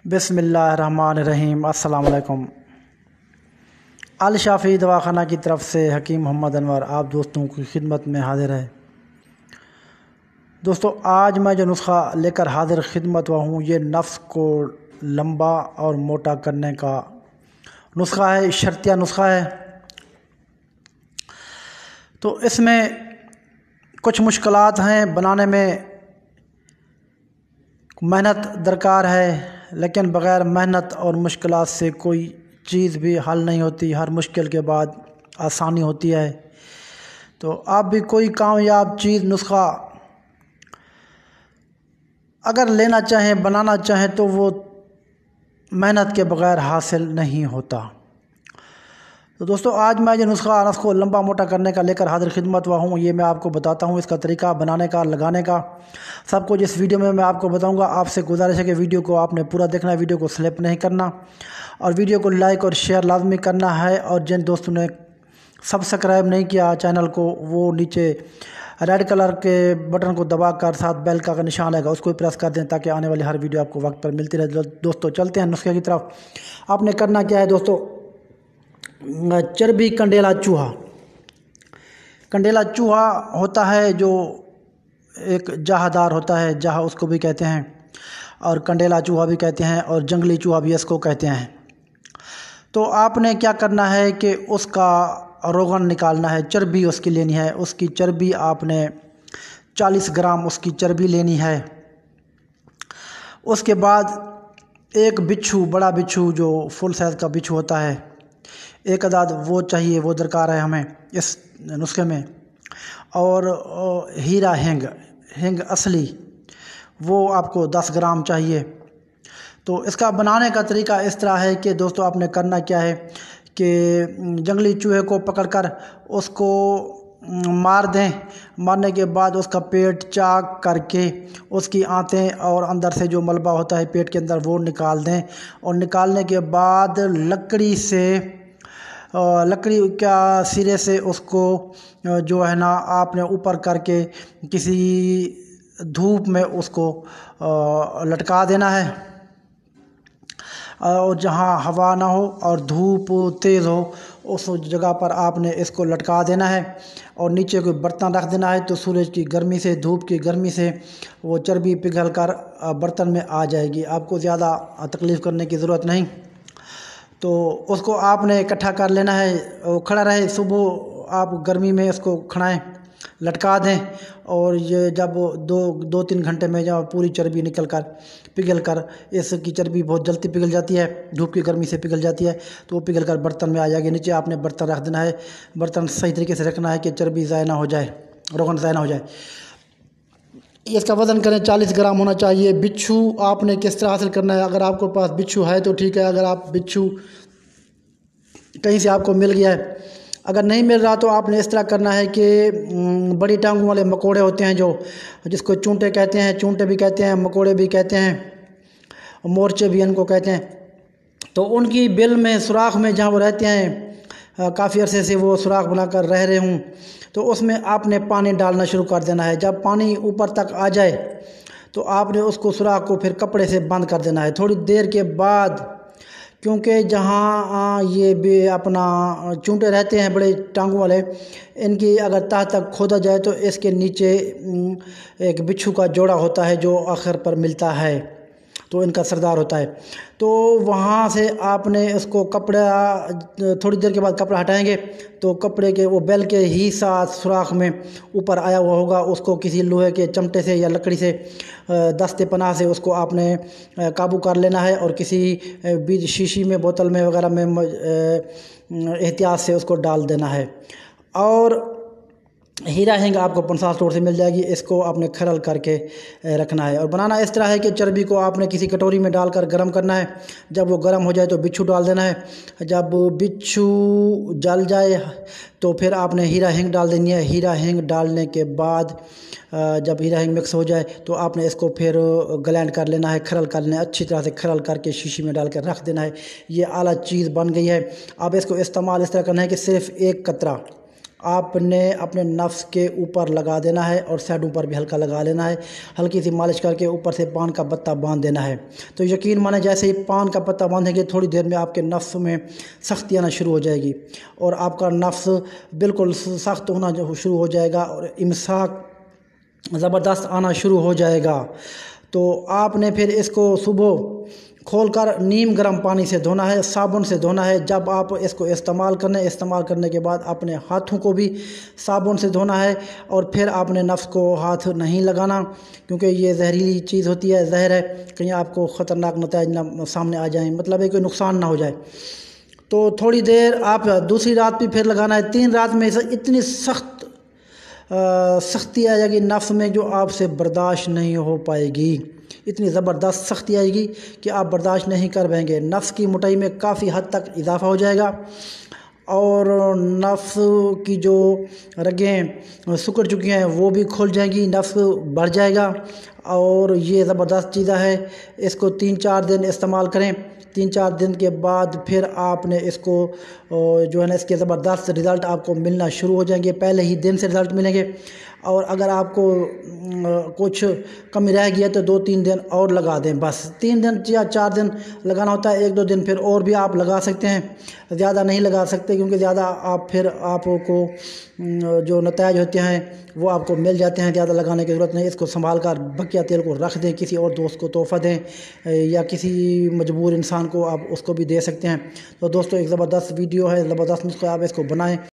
بسم اللہ الرحمن الرحیم۔ السلام علیکم۔ الشافی دواخانہ کی طرف سے حکیم محمد انور آپ دوستوں کی خدمت میں حاضر ہے۔ دوستو، آج میں جو نسخہ لے کر حاضر خدمت ہوا ہوں، یہ نفس کو لمبا اور موٹا کرنے کا نسخہ ہے، شرطیہ نسخہ ہے۔ تو اس میں کچھ مشکلات ہیں، بنانے میں محنت درکار ہے، لیکن بغیر محنت اور مشکلات سے کوئی چیز بھی حل نہیں ہوتی۔ ہر مشکل کے بعد آسانی ہوتی ہے۔ تو آپ بھی کوئی کامیاب چیز، نسخہ اگر لینا چاہیں، بنانا چاہیں تو وہ محنت کے بغیر حاصل نہیں ہوتا۔ تو دوستو، آج میں جو نسخہ نفس کو لمبا موٹا کرنے کا لے کر حاضر خدمت ہوا ہوں، یہ میں آپ کو بتاتا ہوں، اس کا طریقہ بنانے کا، لگانے کا، سب کچھ اس ویڈیو میں آپ کو بتاؤں گا۔ آپ سے گزارش ہے کہ ویڈیو کو آپ نے پورا دیکھنا ہے، ویڈیو کو سلپ نہیں کرنا، اور ویڈیو کو لائک اور شیئر لازمی کرنا ہے۔ اور جن دوستوں نے سبسکرائب نہیں کیا چینل کو، وہ نیچے ریڈ کلر کے بٹن کو دبا کر ساتھ بیل کا نشان آئے گا، اس کو پریس کر دیں تاکہ آنے والی ہر ویڈیو آپ کو وقت پر ملتی رہے۔ دوستو، چلتے ہیں نسخے کی طرف۔ آپ نے کرنا کیا ہے دوستو، چربی کنڈیلا چوہا۔ کنڈیلا چوہا ہوتا ہے جو ایک جاہ دار ہوتا ہے، جاہ اس کو بھی کہتے ہیں، اور کنڈیلا چوہا بھی کہتے ہیں، اور جنگلی چوہا بھی اس کو کہتے ہیں۔ تو آپ نے کیا کرنا ہے کہ اس کا روغن نکالنا ہے، چربی اس کی لینی ہے۔ اس کی چربی آپ نے 40 گرام اس کی چربی لینی ہے۔ اس کے بعد ایک بچھو، بڑا بچھو جو فل سائز کا بچھو ہوتا ہے، ایک عدد وہ چاہیے، وہ درکار ہے ہمیں اس نسخے میں۔ اور ہیرا ہینگ اصلی، وہ آپ کو 10 گرام چاہیے۔ تو اس کا بنانے کا طریقہ اس طرح ہے کہ دوستو، آپ نے کرنا کیا ہے کہ جنگلی چوہے کو پکڑ کر اس کو مار دیں۔ مارنے کے بعد اس کا پیٹ چاک کر کے اس کی آنتیں اور اندر سے جو ملبہ ہوتا ہے پیٹ کے اندر، وہ نکال دیں۔ اور نکالنے کے بعد لکڑی کا سرے سے اس کو جو ہے نا، آپ نے اوپر کر کے کسی دھوپ میں اس کو لٹکا دینا ہے، اور جہاں ہوا نہ ہو اور دھوپ تیز ہو اس جگہ پر آپ نے اس کو لٹکا دینا ہے، اور نیچے کوئی برتن رکھ دینا ہے۔ تو سورج کی گرمی سے، دھوپ کی گرمی سے وہ چربی پگھل کر برتن میں آ جائے گی، آپ کو زیادہ تکلیف کرنے کی ضرورت نہیں۔ تو اس کو آپ نے اکٹھا کر لینا ہے، کھڑا رہے، صبح آپ گرمی میں اس کو کھڑائیں، لٹکا دیں، اور یہ جب 2-3 گھنٹے میں جب پوری چربی پگھل کر، اس کی چربی بہت جلدی پگھل جاتی ہے، دھوپ کی گرمی سے پگھل جاتی ہے، تو وہ پگھل کر برتن میں آ جائے گی۔ نیچے آپ نے برتن رکھ دینا ہے، برتن صحیح طریقے سے رکھنا ہے کہ چربی ضائع نہ ہو جائے، روغن ضائع نہ ہو جائے۔ اس کا وزن کریں 40 گرام ہونا چاہیے۔ بچھو آپ نے کس طرح حاصل کرنا ہے، اگر آپ کو پاس بچھو ہے تو ٹھیک ہے، اگر آپ بچھو کہیں سے آپ کو مل گیا ہے، اگر نہیں مل رہا تو آپ نے اس طرح کرنا ہے کہ بڑی ٹانگوں والے مکوڑے ہوتے ہیں، جس کو چونٹے کہتے ہیں، چونٹے بھی کہتے ہیں، مکوڑے بھی کہتے ہیں، مورچے بھی ان کو کہتے ہیں۔ تو ان کی بل میں، سوراخ میں جہاں وہ رہتے ہیں، کافی عرصے سے وہ سوراخ بنا کر رہ رہے ہوں، تو اس میں آپ نے پانی ڈالنا شروع کر دینا ہے۔ جب پانی اوپر تک آ جائے تو آپ نے اس کو، سوراخ کو پھر کپڑے سے بند کر دینا ہے۔ تھوڑی دیر کے بعد، کیونکہ جہاں یہ بھی اپنا چونٹے رہتے ہیں بڑے ٹانگوں والے، ان کی اگر تہ تک کھودا جائے تو اس کے نیچے ایک بچھو کا جوڑا ہوتا ہے جو آخر پر ملتا ہے، تو ان کا سردار ہوتا ہے۔ تو وہاں سے آپ نے اس کو کپڑا، تھوڑی دیر کے بعد کپڑا ہٹائیں گے تو کپڑے کے وہ بیل کے ہی ساتھ سوراخ میں اوپر آیا ہوا ہوگا، اس کو کسی لوہے کے چمٹے سے یا لکڑی سے، دستے پناہ سے اس کو آپ نے قابو کر لینا ہے، اور کسی شیشی میں، بوتل میں وغیرہ میں احتیاط سے اس کو ڈال دینا ہے۔ اور ہیرا ہینگ آپ کو 50 اسٹور سے مل جائے گی، اس کو آپ نے کھرل کر کے رکھنا ہے۔ اور بنانا اس طرح ہے کہ چربی کو آپ نے کسی کٹوری میں ڈال کر گرم کرنا ہے، جب وہ گرم ہو جائے تو بچھو ڈال دینا ہے، جب بچھو جل جائے تو پھر آپ نے ہیرا ہینگ ڈال دینی ہے۔ ہیرا ہینگ ڈالنے کے بعد جب ہیرا ہینگ مکس ہو جائے تو آپ نے اس کو پھر گلینڈ کر لینا ہے، کھرل کر لینا ہے، اچھی طرح سے کھرل کر کے شیشی میں ڈال کر رکھ دینا ہے۔ یہ اعلیٰ چیز بن گئی ہے۔ اب اس کو استعمال اس طرح کرنا ہے کہ صرف ایک قطرہ آپ نے اپنے نفس کے اوپر لگا دینا ہے اور سائڈوں پر بھی ہلکا لگا لینا ہے، ہلکی سی مالش کر کے اوپر سے پان کا پتا باندھ دینا ہے۔ تو یقین مانیں جیسے ہی پان کا پتا باندھیں گے تھوڑی دیر میں آپ کے نفس میں سختی آنا شروع ہو جائے گی اور آپ کا نفس بالکل سخت ہونا شروع ہو جائے گا اور امساک زبردست آنا شروع ہو جائے گا۔ تو آپ نے پھر اس کو صبح کھول کر نیم گرم پانی سے دھونا ہے، صابن سے دھونا ہے۔ جب آپ اس کو استعمال کرنے کے بعد اپنے ہاتھوں کو بھی صابن سے دھونا ہے اور پھر آپ نے نفس کو ہاتھ نہیں لگانا، کیونکہ یہ زہریلی چیز ہوتی ہے، زہر ہے، کہیں آپ کو خطرناک نتائج نہ سامنے آ جائیں، مطلب ہے کہ نقصان نہ ہو جائے۔ تو تھوڑی دیر آپ دوسری رات بھی پھر لگانا ہے۔ 3 رات میں اتنی سختی آ جائے گی نفس میں جو آپ سے برداشت نہیں ہو پائے گی، اتنی زبردست سختی آئے گی کہ آپ برداشت نہیں کر پائیں گے۔ نفس کی موٹائی میں کافی حد تک اضافہ ہو جائے گا اور نفس کی جو رگیں سکڑ چکی ہیں وہ بھی کھل جائیں گی، نفس بڑھ جائے گا اور یہ زبردست چیزیں ہے۔ اس کو 3-4 دن استعمال کریں، 3-4 دن کے بعد پھر آپ نے اس کو جو ہے نا اس کے زبردست رزلٹ آپ کو ملنا شروع ہو جائیں گے، پہلے ہی دن سے رزلٹ ملیں گے۔ اور اگر آپ کو کچھ کمی رہ گئی ہے تو 2-3 دن اور لگا دیں، بس 3 دن یا 4 دن لگانا ہوتا ہے، 1-2 دن پھر اور بھی آپ لگا سکتے ہیں، زیادہ نہیں لگا سکتے کیونکہ زیادہ آپ کو جو نتائج ہوتے ہیں وہ آپ کو مل جاتے ہیں، زیادہ لگانے کی ضرورت نہیں۔ اس کو سنبھال کر بقیہ تیل کو رکھ دیں، کسی اور دوست کو تحفہ دیں یا کسی مجبور انسان کو آپ اس کو بھی دے سکتے ہیں۔ تو دوستو ایک زبردست ویڈیو ہے، زبردست نسخہ، آپ اس کو بنائیں۔